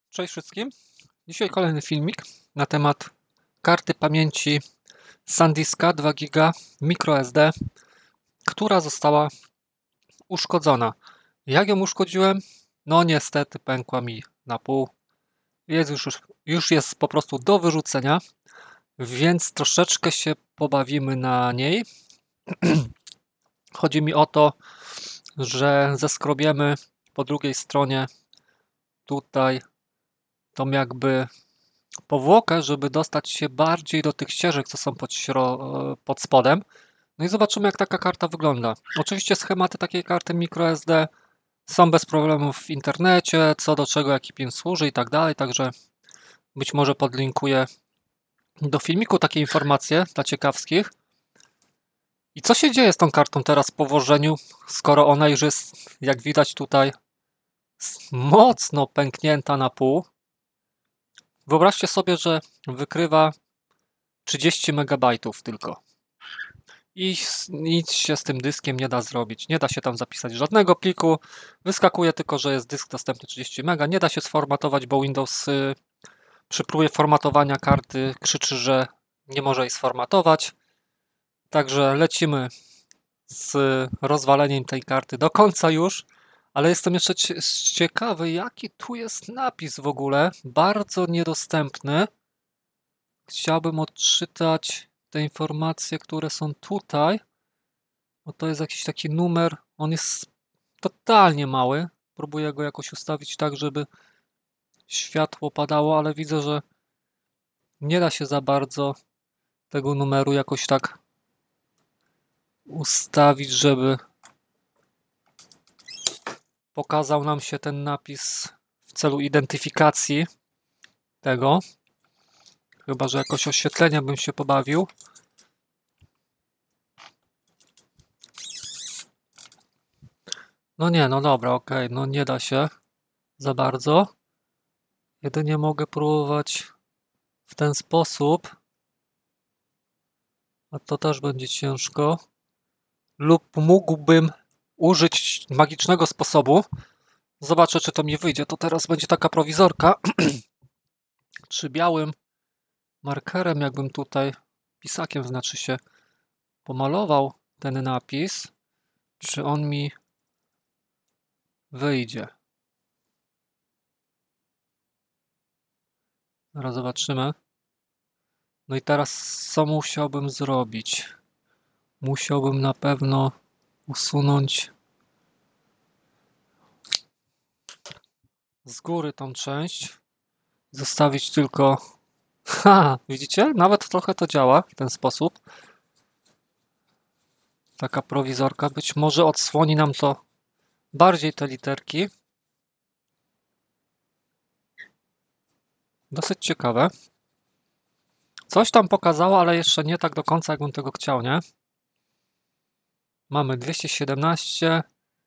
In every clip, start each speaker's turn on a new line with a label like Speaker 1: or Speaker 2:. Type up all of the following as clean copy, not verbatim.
Speaker 1: Cześć wszystkim. Dzisiaj kolejny filmik na temat karty pamięci SanDiska 2 GB microSD, która została uszkodzona. Jak ją uszkodziłem? No niestety pękła mi na pół. Już jest po prostu do wyrzucenia, więc troszeczkę się pobawimy na niej. Chodzi mi o to, że zeskrobiemy po drugiej stronie tutaj tą jakby powłokę, żeby dostać się bardziej do tych ścieżek, co są pod spodem. No i zobaczymy, jak taka karta wygląda. Oczywiście schematy takiej karty microSD są bez problemu w internecie, co do czego, jaki pin służy i tak dalej, także być może podlinkuję do filmiku takie informacje dla ciekawskich. I co się dzieje z tą kartą teraz po włożeniu, skoro ona już jest, jak widać tutaj, mocno pęknięta na pół. Wyobraźcie sobie, że wykrywa 30 MB tylko. I nic się z tym dyskiem nie da zrobić. Nie da się tam zapisać żadnego pliku. Wyskakuje tylko, że jest dysk dostępny 30 MB. Nie da się sformatować, bo Windows przy próbie formatowania karty krzyczy, że nie może jej sformatować. Także lecimy z rozwaleniem tej karty do końca już. Ale jestem jeszcze ciekawy, jaki tu jest napis w ogóle. Bardzo niedostępny. Chciałbym odczytać te informacje, które są tutaj. Bo to jest jakiś taki numer, on jest totalnie mały. Próbuję go jakoś ustawić tak, żeby światło padało, ale widzę, że nie da się za bardzo tego numeru jakoś tak ustawić, żeby pokazał nam się ten napis w celu identyfikacji tego. Chyba że jakoś oświetlenia bym się pobawił. No nie, no dobra, okej, no nie da się za bardzo. Jedynie mogę próbować w ten sposób, a to też będzie ciężko. Lub mógłbym użyć magicznego sposobu. Zobaczę, czy to mi wyjdzie. To teraz będzie taka prowizorka. Czy białym markerem, jakbym tutaj pisakiem, znaczy się, pomalował ten napis, czy on mi wyjdzie. Zaraz zobaczymy. No i teraz co musiałbym zrobić? Musiałbym na pewno usunąć z góry tą część. Zostawić tylko... Ha! Widzicie? Nawet trochę to działa w ten sposób. Taka prowizorka. Być może odsłoni nam to bardziej te literki. Dosyć ciekawe. Coś tam pokazało, ale jeszcze nie tak do końca, jakbym tego chciał, nie? Mamy 217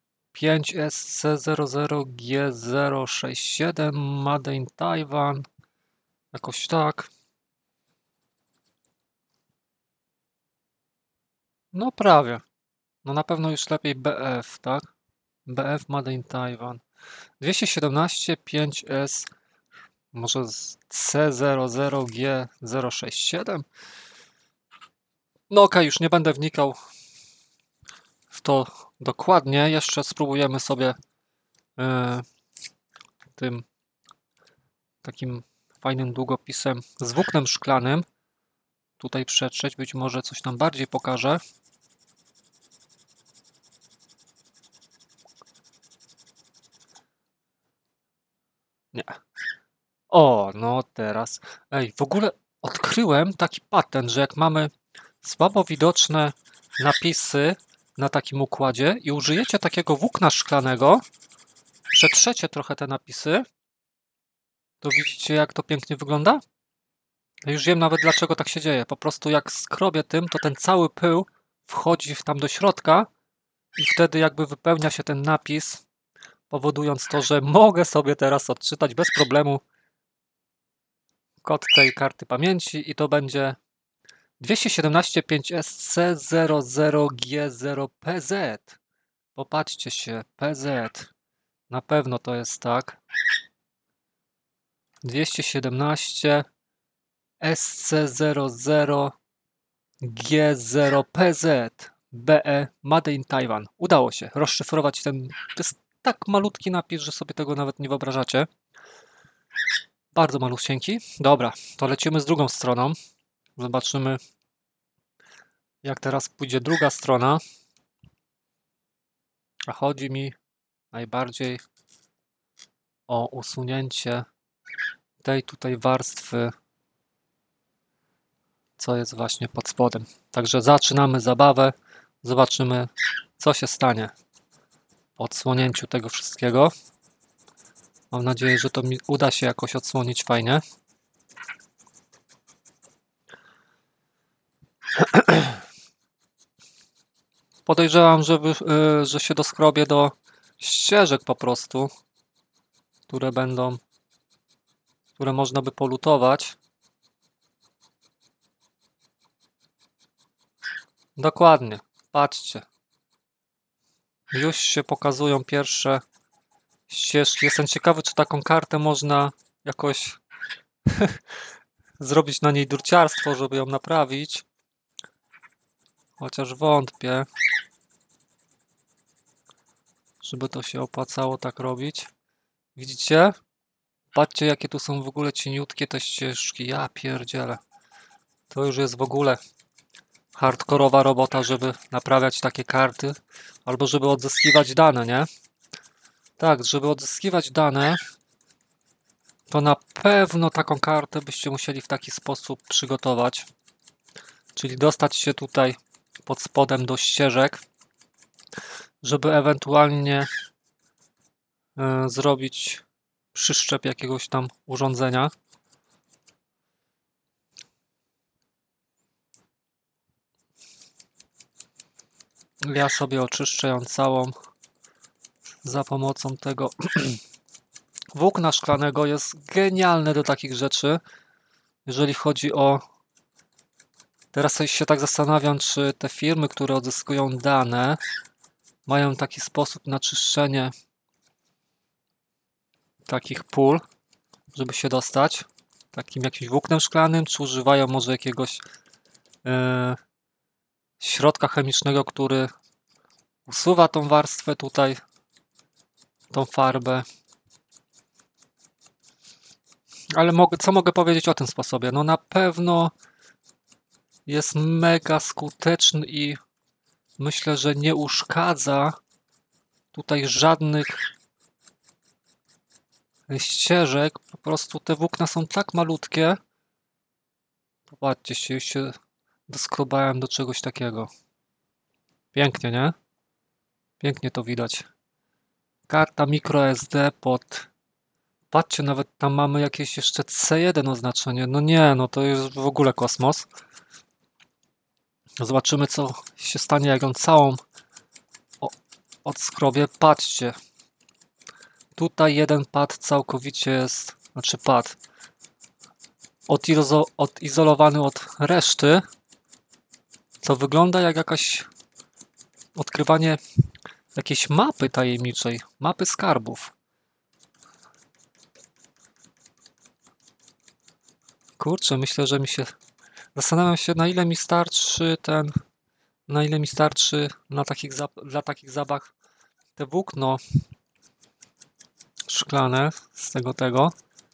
Speaker 1: 5SC00G067 Made in Taiwan. Jakoś tak. No prawie. No na pewno już lepiej BF, tak? BF Made in Taiwan. 217 5S, może C00G067. No okej, już nie będę wnikał w to dokładnie. Jeszcze spróbujemy sobie tym takim fajnym długopisem z włóknem szklanym tutaj przetrzeć. Być może coś nam bardziej pokaże. Nie. O, no teraz. Ej, w ogóle odkryłem taki patent, że jak mamy słabo widoczne napisy na takim układzie i użyjecie takiego włókna szklanego, przetrzecie trochę te napisy, to widzicie, jak to pięknie wygląda? Ja już wiem nawet, dlaczego tak się dzieje. Po prostu jak skrobię tym, to ten cały pył wchodzi tam do środka i wtedy jakby wypełnia się ten napis, powodując to, że mogę sobie teraz odczytać bez problemu kod tej karty pamięci i to będzie 217 5SC00G0PZ. Popatrzcie się, PZ. Na pewno to jest tak. 217 SC00 G0PZ BE Made in Taiwan. Udało się rozszyfrować ten. To jest tak malutki napis, że sobie tego nawet nie wyobrażacie. Bardzo malusieńki. Dobra, to lecimy z drugą stroną. Zobaczymy, jak teraz pójdzie druga strona. A chodzi mi najbardziej o usunięcie tej tutaj warstwy, co jest właśnie pod spodem. Także zaczynamy zabawę. Zobaczymy, co się stanie po odsłonięciu tego wszystkiego. Mam nadzieję, że to mi uda się jakoś odsłonić fajnie. Podejrzewam, że się doskrobię do ścieżek po prostu, które można by polutować. Dokładnie, patrzcie. Już się pokazują pierwsze ścieżki. Jestem ciekawy, czy taką kartę można jakoś zrobić na niej durciarstwo, żeby ją naprawić. Chociaż wątpię, żeby to się opłacało tak robić. Widzicie? Patrzcie, jakie tu są w ogóle cieniutkie te ścieżki. Ja pierdzielę. To już jest w ogóle hardkorowa robota, żeby naprawiać takie karty. Albo żeby odzyskiwać dane, nie? Tak, żeby odzyskiwać dane, to na pewno taką kartę byście musieli w taki sposób przygotować. Czyli dostać się tutaj pod spodem do ścieżek, żeby ewentualnie zrobić przyszczep jakiegoś tam urządzenia. Ja sobie oczyszczę ją całą za pomocą tego włókna szklanego. Jest genialne do takich rzeczy. Jeżeli chodzi o... Teraz się tak zastanawiam, czy te firmy, które odzyskują dane, mają taki sposób na czyszczenie takich pól, żeby się dostać takim jakimś włóknem szklanym, czy używają może jakiegoś środka chemicznego, który usuwa tą warstwę tutaj, tą farbę. Ale co mogę powiedzieć o tym sposobie? No na pewno jest mega skuteczny i myślę, że nie uszkadza tutaj żadnych ścieżek. Po prostu te włókna są tak malutkie. Popatrzcie, już się doskrobałem do czegoś takiego. Pięknie, nie? Pięknie to widać. Karta microSD pod... Patrzcie, nawet tam mamy jakieś jeszcze C1 oznaczenie. No nie, no to jest w ogóle kosmos. Zobaczymy, co się stanie, jak ją całą odskrobię. Patrzcie. Tutaj jeden pad całkowicie jest, znaczy pad odizolowany od reszty, co wygląda jak jakaś odkrywanie jakiejś mapy tajemniczej, mapy skarbów. Kurczę, myślę, że zastanawiam się, na ile mi starczy dla takich zabaw te włókno szklane z tego,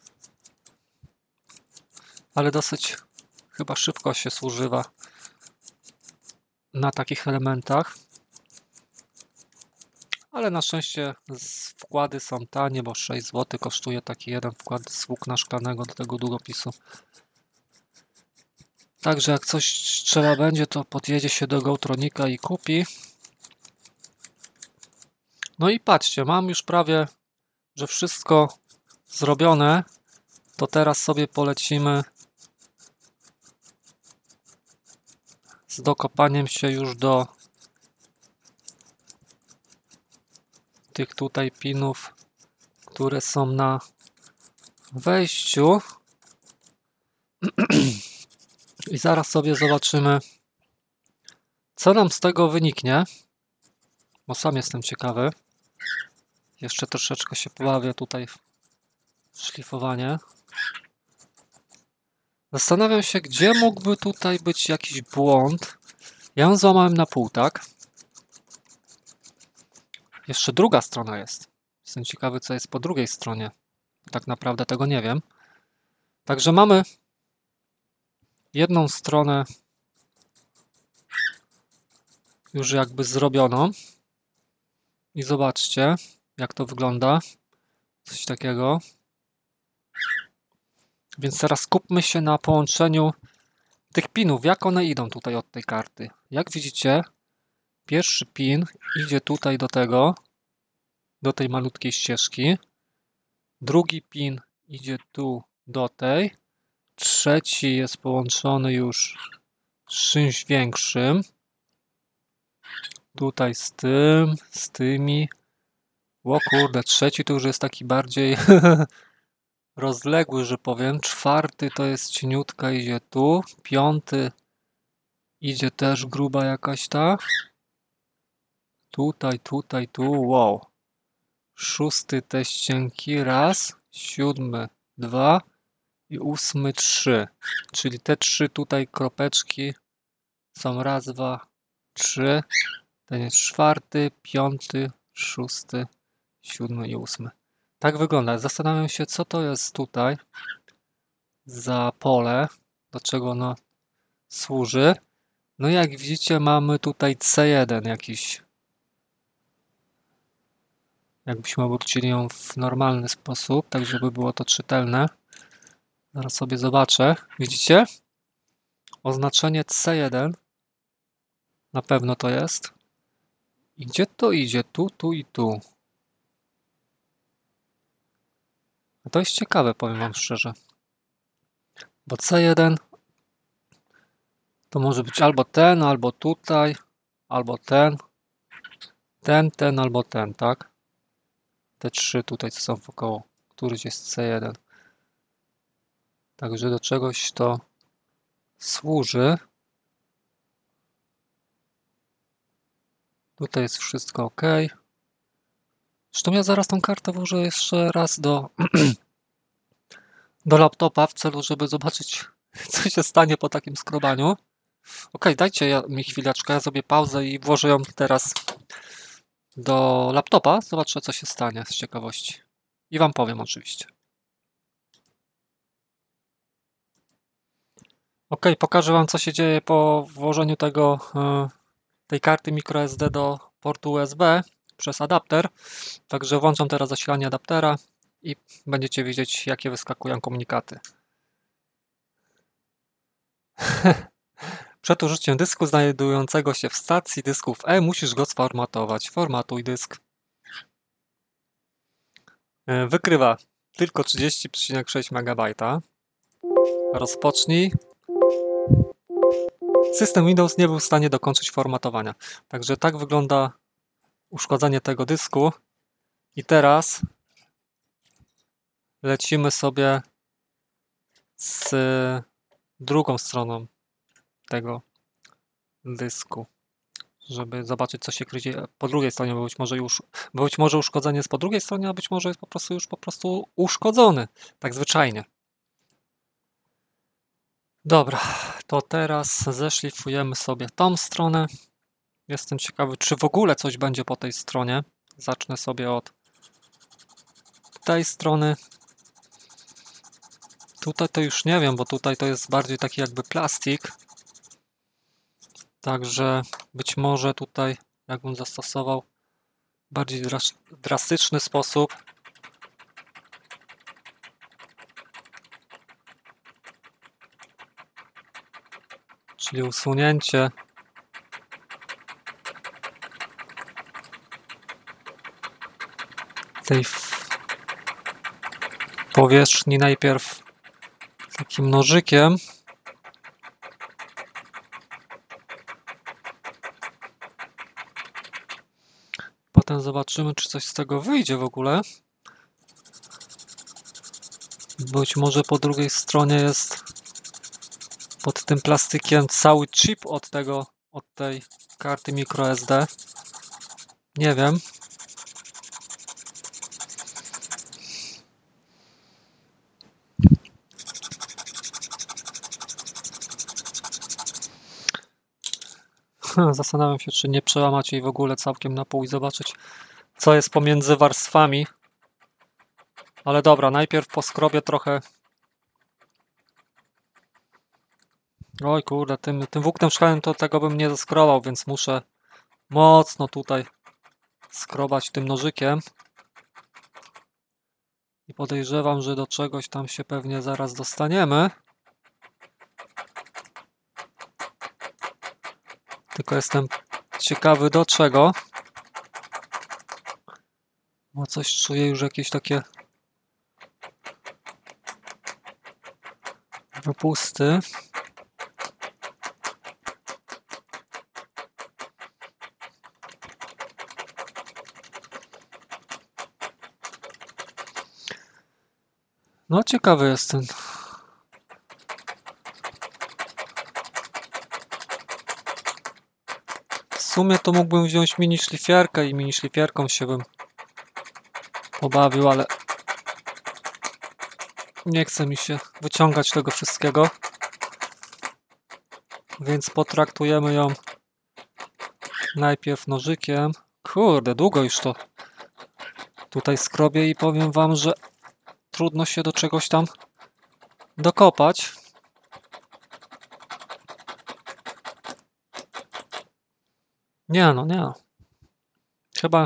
Speaker 1: ale dosyć chyba szybko się zużywa na takich elementach. Ale na szczęście wkłady są tanie, bo 6 zł kosztuje taki jeden wkład z włókna szklanego do tego długopisu. Także jak coś trzeba będzie, to podjedzie się do Gołtronika i kupi. No i patrzcie, mam już prawie, że wszystko zrobione. To teraz sobie polecimy z dokopaniem się już do tych tutaj pinów, które są na wejściu. I zaraz sobie zobaczymy, co nam z tego wyniknie. Bo sam jestem ciekawy. Jeszcze troszeczkę się pobawię tutaj w szlifowanie. Zastanawiam się, gdzie mógłby tutaj być jakiś błąd. Ja ją złamałem na pół, tak? Jeszcze druga strona jest. Jestem ciekawy, co jest po drugiej stronie. Tak naprawdę tego nie wiem. Także mamy jedną stronę już jakby zrobioną. I zobaczcie, jak to wygląda. Coś takiego. Więc teraz skupmy się na połączeniu tych pinów. Jak one idą tutaj od tej karty. Jak widzicie, pierwszy pin idzie tutaj do tego, do tej malutkiej ścieżki. Drugi pin idzie tu do tej. Trzeci jest połączony już z czymś większym. Tutaj z tym, z tymi. O kurde, trzeci to już jest taki bardziej rozległy, że powiem. Czwarty to jest cieniutka, idzie tu. Piąty idzie też gruba jakaś ta. Tutaj, tutaj, tu. Wow. Szósty też cienki. Raz. Siódmy, dwa. I ósmy, trzy. Czyli te trzy tutaj kropeczki są raz, dwa, trzy. Ten jest czwarty, piąty, szósty, siódmy i ósmy. Tak wygląda. Zastanawiam się, co to jest tutaj za pole, do czego ono służy. No jak widzicie, mamy tutaj C1 jakiś. Jakbyśmy obrócili ją w normalny sposób, tak żeby było to czytelne. Zaraz sobie zobaczę. Widzicie? Oznaczenie C1. Na pewno to jest. I gdzie to idzie? Tu, tu i tu. A to jest ciekawe, powiem wam szczerze. Bo C1 to może być albo ten, albo tutaj, albo ten, albo ten, tak? Te trzy tutaj, co są wokoło. Któryś jest C1. Także do czegoś to służy. Tutaj jest wszystko ok. Zresztą ja zaraz tą kartę włożę jeszcze raz do laptopa w celu, żeby zobaczyć, co się stanie po takim skrobaniu. Ok, dajcie mi chwileczkę, ja zrobię pauzę i włożę ją teraz do laptopa. Zobaczę, co się stanie z ciekawości. I wam powiem oczywiście. Ok, pokażę wam, co się dzieje po włożeniu tej karty microSD do portu USB przez adapter. Także włączam teraz zasilanie adaptera i będziecie widzieć, jakie wyskakują komunikaty. Przed użyciem dysku znajdującego się w stacji dysków E musisz go sformatować. Formatuj dysk. Wykrywa tylko 30,6 MB. Rozpocznij. System Windows nie był w stanie dokończyć formatowania. Także tak wygląda uszkodzenie tego dysku. I teraz lecimy sobie z drugą stroną tego dysku, żeby zobaczyć, co się kryje po drugiej stronie, bo być może uszkodzenie jest po drugiej stronie, a być może jest po prostu uszkodzony, tak zwyczajnie. Dobra, to teraz zeszlifujemy sobie tą stronę. Jestem ciekawy, czy w ogóle coś będzie po tej stronie. Zacznę sobie od tej strony. Tutaj to już nie wiem, bo tutaj to jest bardziej taki jakby plastik. Także być może tutaj, jakbym zastosował bardziej drastyczny sposób, czyli usunięcie tej powierzchni najpierw takim nożykiem. Potem zobaczymy, czy coś z tego wyjdzie w ogóle. Być może po drugiej stronie jest pod tym plastykiem cały chip od tej karty microSD. Nie wiem. Zastanawiam się, czy nie przełamać jej w ogóle całkiem na pół i zobaczyć, co jest pomiędzy warstwami. Ale dobra, najpierw poskrobię trochę. Oj kurde, tym włóknem szklanym to tego bym nie zaskrobał, więc muszę mocno tutaj skrobać tym nożykiem. I podejrzewam, że do czegoś tam się pewnie zaraz dostaniemy. Tylko jestem ciekawy do czego. Bo coś czuję już jakieś takie wypusty. No ciekawy jestem. W sumie to mógłbym wziąć mini szlifierkę i mini szlifierką się bym pobawił, ale nie chce mi się wyciągać tego wszystkiego. Więc potraktujemy ją najpierw nożykiem. Kurde, długo już to tutaj skrobię i powiem wam, że trudno się do czegoś tam dokopać. Nie no, nie. Chyba...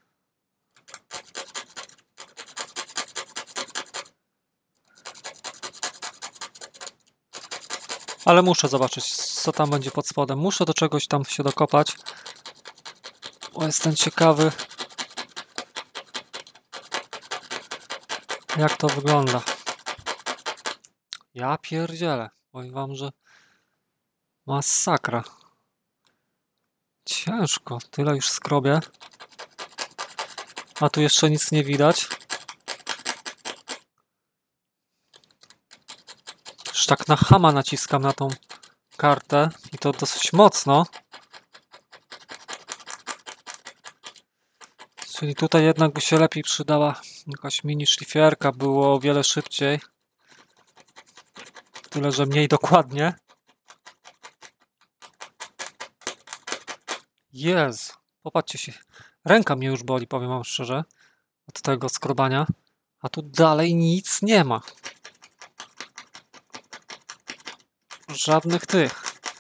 Speaker 1: Ale muszę zobaczyć, co tam będzie pod spodem. Muszę do czegoś tam się dokopać. Bo jestem ciekawy, jak to wygląda. Ja pierdzielę. Powiem wam, że masakra. Ciężko. Tyle już skrobię. A tu jeszcze nic nie widać. Już tak na chama naciskam na tą kartę. I to dosyć mocno. Czyli tutaj jednak by się lepiej przydała jakaś mini szlifierka. Było o wiele szybciej. Tyle, że mniej dokładnie. Jezu, popatrzcie się. Ręka mnie już boli, powiem wam szczerze, od tego skrobania. A tu dalej nic nie ma. Żadnych tych.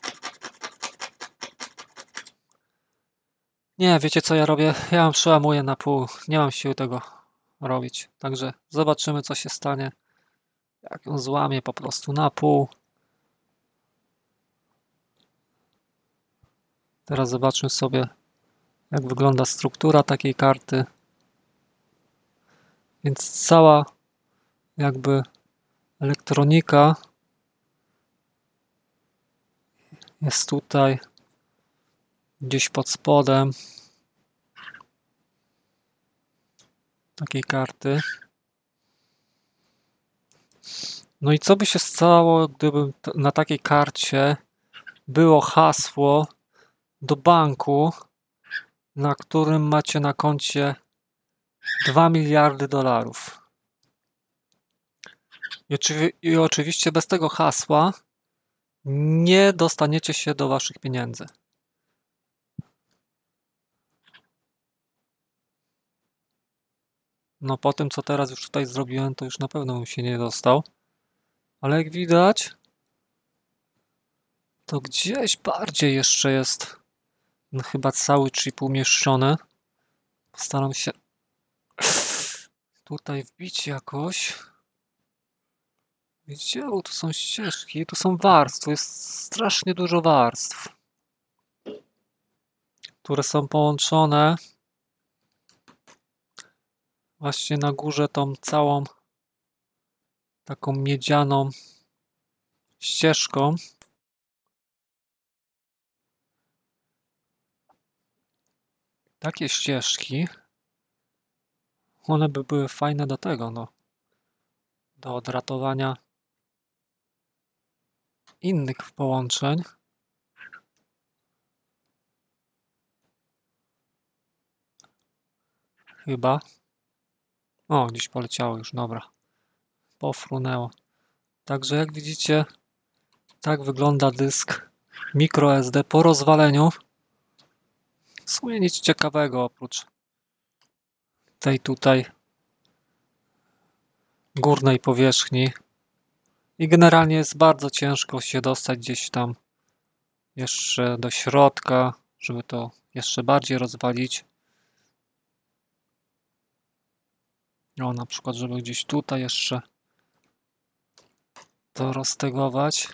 Speaker 1: Nie, wiecie co ja robię? Ja ją przełamuję na pół. Nie mam siły tego robić. Także zobaczymy, co się stanie. Jak ją złamię po prostu na pół. Teraz zobaczmy sobie, jak wygląda struktura takiej karty. Więc cała jakby elektronika jest tutaj gdzieś pod spodem takiej karty. No i co by się stało, gdyby na takiej karcie było hasło do banku, na którym macie na koncie 2 miliardy dolarów. I oczywiście bez tego hasła nie dostaniecie się do waszych pieniędzy. No po tym, co teraz już tutaj zrobiłem, to już na pewno bym się nie dostał. Ale jak widać, to gdzieś bardziej jeszcze jest chyba cały chip umieszczony. Postaram się tutaj wbić jakoś. Widzicie, tu są ścieżki, tu są warstwy, jest strasznie dużo warstw, które są połączone właśnie na górze tą całą taką miedzianą ścieżką. Takie ścieżki, one by były fajne do tego, no, do odratowania innych połączeń. Chyba. O, gdzieś poleciało już, dobra. Pofrunęło. Także jak widzicie, tak wygląda dysk microSD po rozwaleniu. W sumie nic ciekawego oprócz tej tutaj górnej powierzchni. I generalnie jest bardzo ciężko się dostać gdzieś tam jeszcze do środka, żeby to jeszcze bardziej rozwalić. O, na przykład, żeby gdzieś tutaj jeszcze to roztegować.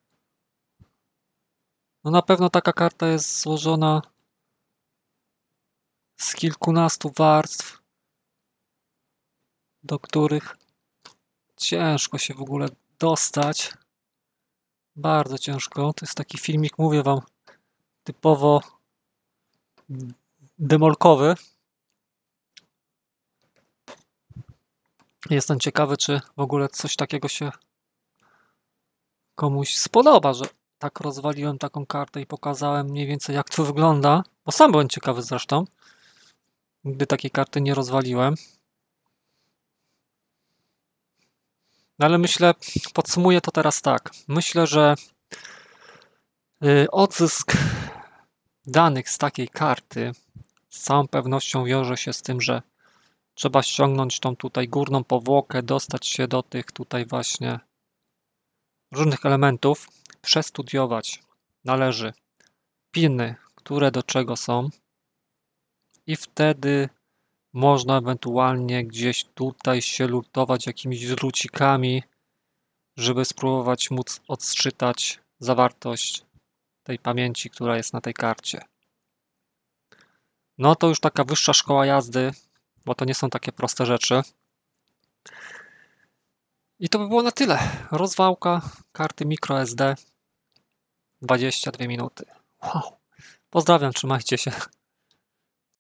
Speaker 1: No na pewno taka karta jest złożona z kilkunastu warstw, do których ciężko się w ogóle dostać. Bardzo ciężko. To jest taki filmik, mówię wam, typowo demolkowy. Jestem ciekawy, czy w ogóle coś takiego się komuś spodoba, że tak rozwaliłem taką kartę i pokazałem mniej więcej, jak to wygląda, bo sam byłem ciekawy zresztą. Nigdy takiej karty nie rozwaliłem. No ale myślę, podsumuję to teraz tak. Myślę, że odzysk danych z takiej karty z całą pewnością wiąże się z tym, że trzeba ściągnąć tą tutaj górną powłokę, dostać się do tych tutaj właśnie różnych elementów, przestudiować należy piny, które do czego są i wtedy można ewentualnie gdzieś tutaj się lutować jakimiś drucikami, żeby spróbować móc odczytać zawartość tej pamięci, która jest na tej karcie. No to już taka wyższa szkoła jazdy, bo to nie są takie proste rzeczy. I to by było na tyle. Rozwałka karty microSD 22 minuty. Wow. Pozdrawiam, trzymajcie się.